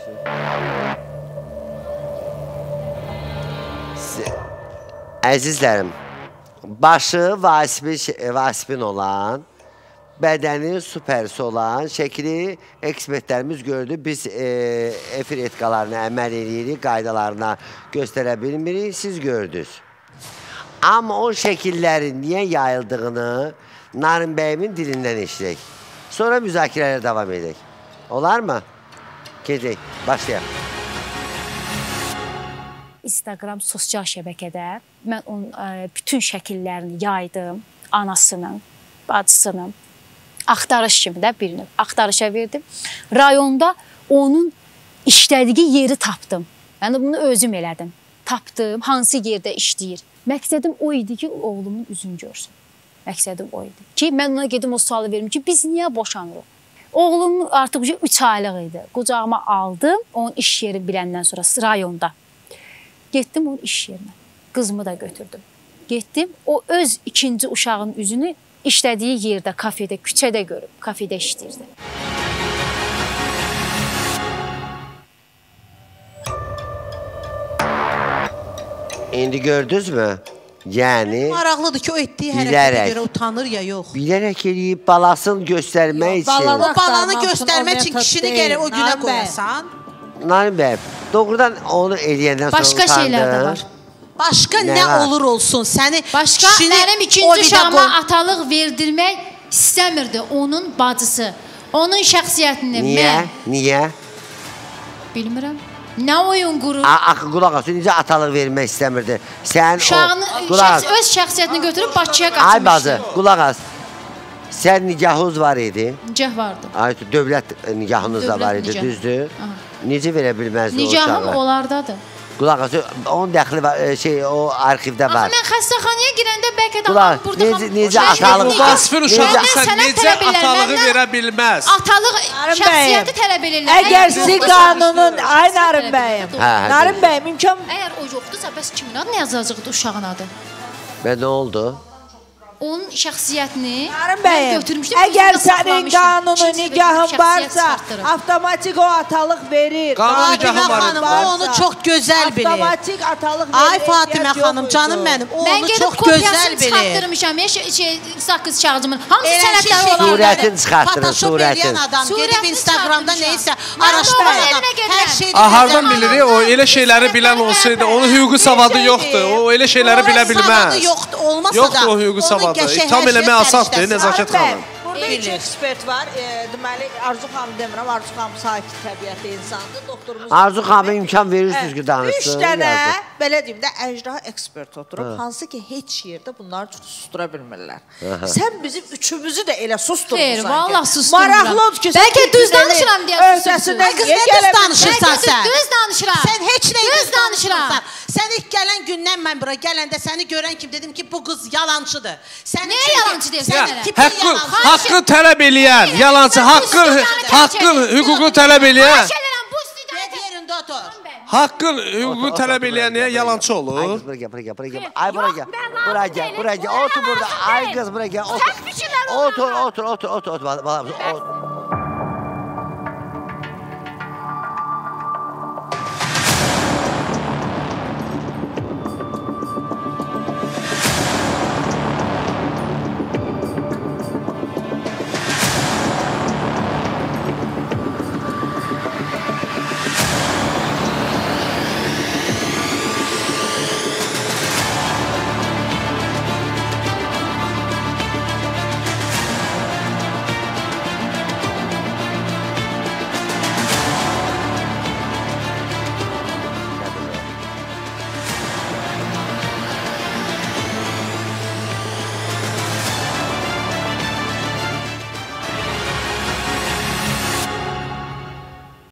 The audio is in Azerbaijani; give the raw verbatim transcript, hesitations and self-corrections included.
Əzizlərim, başı vasipin olan, bədəni süpersi olan şəkili ekspertlərimiz gördü. Biz e, efir etkalarına əməl edirik, qaydalarına göstərə bilmirik, siz gördünüz. Amma o şəkillərin niyə yayıldığını Narin bəyimin dilindən eşitdik. Sonra müzakirələrə davam edək. Olar mı? Gedək, başlayaq. Instagram sosial şəbəkədə mən onun ə, bütün şəkillərini yaydım. Anasının, bacısının. Axtarış kimi də birini axtarışa verdim. Rayonda onun işlədiyi yeri tapdım. Yəni bunu özüm elədim. Tapdım, hansı yerdə işləyir. Məqsədim o idi ki, oğlumun üzünü görsün. Məqsədim o idi ki, mən ona gedim o sualı verim ki, biz niyə boşanırıq? Oğlum artıq üç aylıq idi. Qucağıma aldım, onun iş yeri biləndən sonra rayonda. Getdim onun iş yerinə. Qızımı da götürdüm. Getdim, o öz ikinci uşağın üzünü işlədiyi yerdə, kafedə, küçədə görüb, kafedə işləyirdi. İndi gördünüz mü? Yəni... Maraqlıdır ki, o etdiyi hərəkətə görə utanır ya, yox. Bilərək eləyib, balasını göstərmək üçün. O balanı göstərmək üçün kişini gərək o günə qoyasan. Narin bəy, doğrudan onu eləyəndən sonra başqa şeylər də var. Başqa nə, nə olur olsun, səni... Başqa, mənim ikinci uşağıma atalıq verdirmək istəmirdi onun bacısı. Onun şəxsiyyətini niyə? mən... Niyə? Bilmirəm. Nə oyun qurur? Axı, qulaq asın, necə atalıq vermək istəmirdi? Sən uşağını, o... şəxs, öz şəxsiyyətini götürüb Bakıya qaçmışdı. Ay bazı, qulaq as. Sən nikahınız var idi. Nikah vardı. Ay, dövlət nikahınız da var idi, nikah. Düzdür? Aha. Necə verə bilməzdi o uşağı? Nikahım onlardadır. Qulaq as, onun dəxli var, şey, o arxivdə var. Axı, mən xəstəxanaya girəndə bəlkə də qulaq, burada... Necə, necə atalıq... Vasfın uşağı sən necə atalığı verə bilməz? Atalıq şəxsiyyəti tələb edirlər. Əgər siz qanunun... Ay Narin bəyim, Narin bəyim, imkan... Əgər o yoxdursa, bəs kimin adı nə yazacaqdı uşağın adı? Və nə oldu? Onun şəxsiyyətini mən götürmüşdüm. Əgər sənin qanunu nikahın varsa, avtomatik o atalıq verir. Qanun nikahın var. O onu çox gözəl bilir. Avtomatik atalıq verir. Ay Fatimə xanım, canım mənim, o onu çox gözəl bilir. Mən gedib kopyasını çıxartdırmışam, sakız kağıcımın. Hamısı sənətləri olan. Surətini çıxartdırın, surətini. Gedib Instagramda neysə, araşdıran adam, hər şeydə... Hardan bilir, o elə şeyləri bilən olsaydı, onun hüququ savadı yoxdur. O elə şeyləri bilə bilməz. Yoxdur o hüququ savadı. Tam eləmək asaddır, Nəzakət xanım. Burada üç ekspert var. Deməli, Arzu xanım demirəm, Arzu xanım sakit təbiətli insandır. Doktorumuz... Arzu xanım imkan verirsiniz ki, danışsın. Üç dənə, belə deyim də, əcraha ekspert oturub, hansı ki, heç yerdə bunları sustura bilmirlər. Sən bizim üçümüzü də elə susturmuşsan ki. Xeyr, valla susturmuram. Maraqlıdır ki, bəlkə düz danışıram deyə susturmuşsan. Qız, nə düz danışırsan sən? Düz danışıram. Sən heç nə düz danışırsan. Sən ilk gələn gündən mən bura gələndə səni görən kim dedim ki, bu qız yalancıdır. Nəyə yalancı deyirsən? Haqqı tələb eləyən, yalancı, haqqın hüququ tələb eləyən. Haqqın hüququ tələb eləyən niyə yalancı olur? Ay qız, bura gəl, bura gəl, bura gəl. Ay, bura gəl, bura gəl, bura gəl. Otur burada, ay qız, bura gəl. Otur, otur, otur, otur, otur, otur.